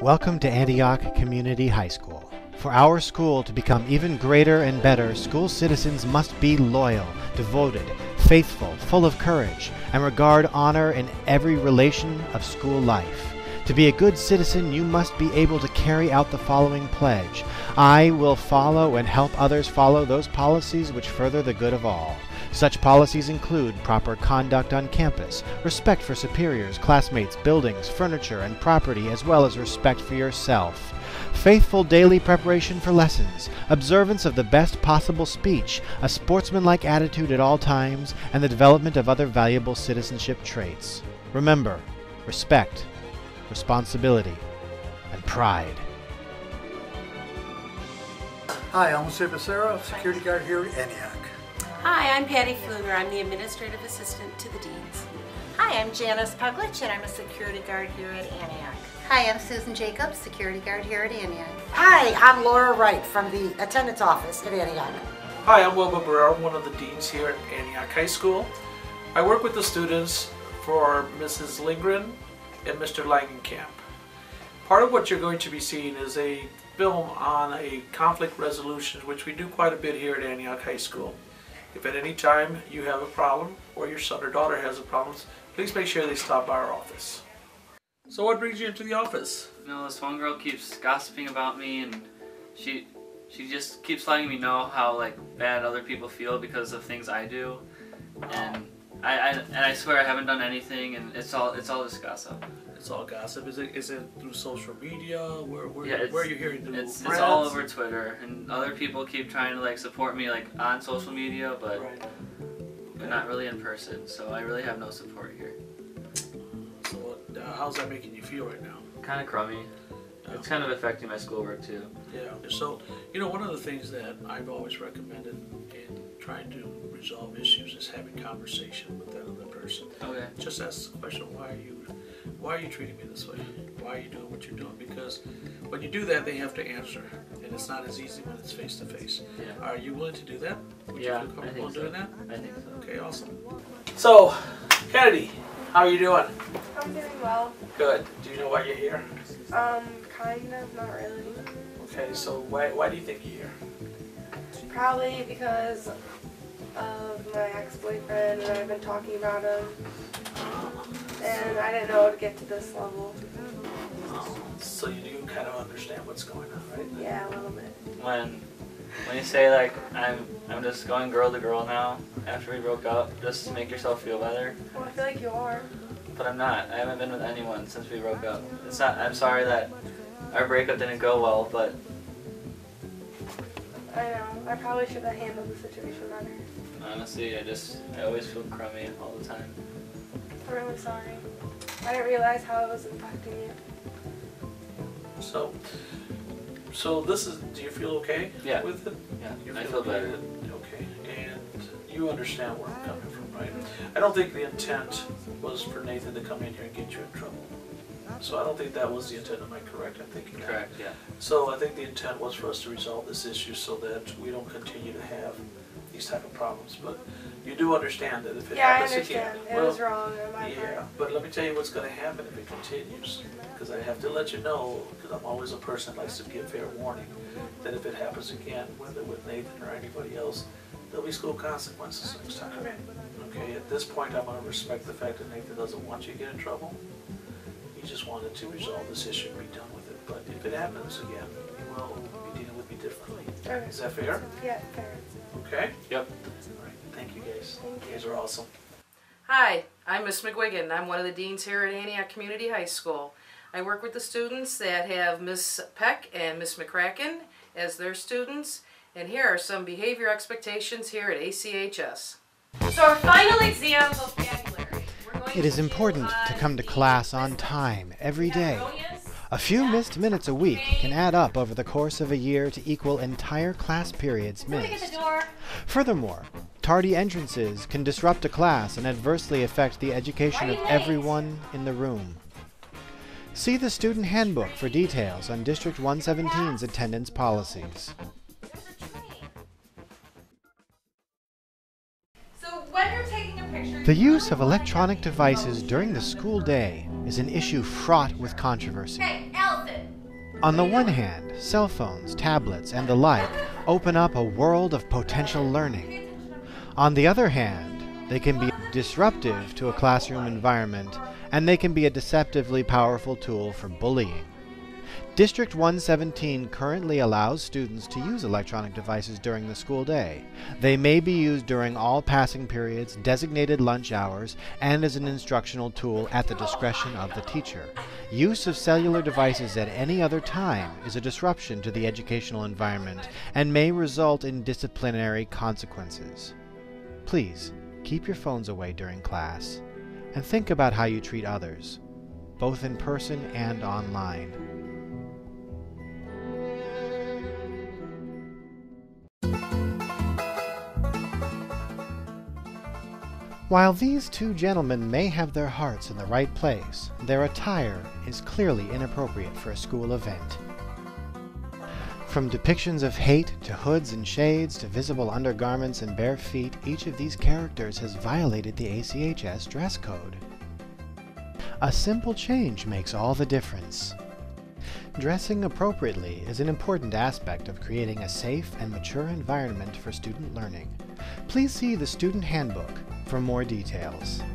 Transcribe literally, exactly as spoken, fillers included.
Welcome to Antioch Community High School. For our school to become even greater and better, school citizens must be loyal, devoted, faithful, full of courage, and regard honor in every relation of school life. To be a good citizen, you must be able to carry out the following pledge. I will follow and help others follow those policies which further the good of all. Such policies include proper conduct on campus, respect for superiors, classmates, buildings, furniture, and property, as well as respect for yourself. Faithful daily preparation for lessons, observance of the best possible speech, a sportsmanlike attitude at all times, and the development of other valuable citizenship traits. Remember, respect, responsibility, and pride. Hi, I'm Jose Becerra, security guard here at Antioch. Hi, I'm Patty Fluger. I'm the administrative assistant to the deans. Hi, I'm Janice Puglich, and I'm a security guard here at Antioch. Hi, I'm Susan Jacobs, security guard here at Antioch. Hi, I'm Laura Wright from the attendance office at Antioch. Hi, I'm Wilma Barrera, one of the deans here at Antioch High School. I work with the students for Missus Lindgren and Mister Langenkamp. Part of what you're going to be seeing is a film on a conflict resolution, which we do quite a bit here at Antioch High School. If at any time you have a problem or your son or daughter has a problem, please make sure they stop by our office. So what brings you into the office? You know, this one girl keeps gossiping about me, and she she just keeps letting me know how like bad other people feel because of things I do, and I, I and I swear I haven't done anything, and it's all it's all just gossip. It's all gossip. Is it is it through social media? Where where, yeah, where are you hearing through it's, friends? It's all over Twitter, and other people keep trying to like support me like on social media, but right. but not really in person. So I really have no support here. So what, uh, how's that making you feel right now? Kind of crummy. Yeah. It's kind of affecting my schoolwork too. Yeah. So you know, one of the things that I've always recommended in trying to resolve issues is having conversation with that other person. Okay. Just ask the question, why are you why are you treating me this way? Why are you doing what you're doing? Because when you do that, they have to answer, and it's not as easy when it's face to face. Yeah. Are you willing to do that? Would yeah, you feel I comfortable think so. doing that? I think so. Okay, awesome. So, Kennedy, how are you doing? I'm doing well. Good. Do you know why you're here? Um, kind of, not really. Okay, so why why do you think you're here? Probably because of my ex-boyfriend, and I've been talking about him, and I didn't know to get to this level. Um, so you do kind of understand what's going on, right? Yeah, a little bit. When when you say like I'm I'm just going girl to girl now after we broke up just to make yourself feel better, Well, I feel like you are. but I'm not. I haven't been with anyone since we broke up. It's not. I'm sorry that our breakup didn't go well, but I know. I probably should have handled the situation better. honestly, I just I always feel crummy all the time. I'm really sorry. I didn't realize how it was impacting you. So, so this is. Do you feel okay Yeah. with it? Yeah, You I feel better. good? Okay, and you understand where I'm coming from, right? I don't think the intent was for Nathan to come in here and get you in trouble. So I don't think that was the intent. Am I correct in thinking that? Correct. Yeah. So I think the intent was for us to resolve this issue so that we don't continue to have these type of problems. But you do understand that if it Yeah, I happens understand. again, It well, was wrong on my yeah. part. But let me tell you what's going to happen if it continues. Because I have to let you know, because I'm always a person that likes to give fair warning, that if it happens again, whether with Nathan or anybody else, there'll be school consequences next time. Okay. Okay. At this point, I'm going to respect the fact that Nathan doesn't want you to get in trouble. He just wanted to resolve this issue and be done with it. But if it happens again, you will be dealing with me differently. Okay. Is that fair? Yeah, fair. Okay? Yep. All right. Thank you, guys. Thank You guys are awesome. Hi, I'm Miss McGuigan. I'm one of the deans here at Antioch Community High School. I work with the students that have Miss Peck and Miss McCracken as their students, and here are some behavior expectations here at A C H S. So our final exam vocabulary. We're going It is to do, important uh, to come to the class on time every day. Erroneous. A few missed minutes a week can add up over the course of a year to equal entire class periods Somebody get the missed. door. Furthermore, tardy entrances can disrupt a class and adversely affect the education Why of are you late? everyone in the room. See the student handbook for details on District one seventeen's attendance policies. There's a tree. So when you're taking a picture, The you use really of wanna electronic get the devices emotion during the of school person. day is an issue fraught with controversy. Hey, Allison, On the one hand, cell phones, tablets, and the like open up a world of potential learning. On the other hand, they can be disruptive to a classroom environment, and they can be a deceptively powerful tool for bullying. District one seventeen currently allows students to use electronic devices during the school day. They may be used during all passing periods, designated lunch hours, and as an instructional tool at the discretion of the teacher. Use of cellular devices at any other time is a disruption to the educational environment and may result in disciplinary consequences. Please, keep your phones away during class, and think about how you treat others, both in person and online. While these two gentlemen may have their hearts in the right place, their attire is clearly inappropriate for a school event. From depictions of hate to hoods and shades to visible undergarments and bare feet, each of these characters has violated the A C H S dress code. A simple change makes all the difference. Dressing appropriately is an important aspect of creating a safe and mature environment for student learning. Please see the Student Handbook for more details.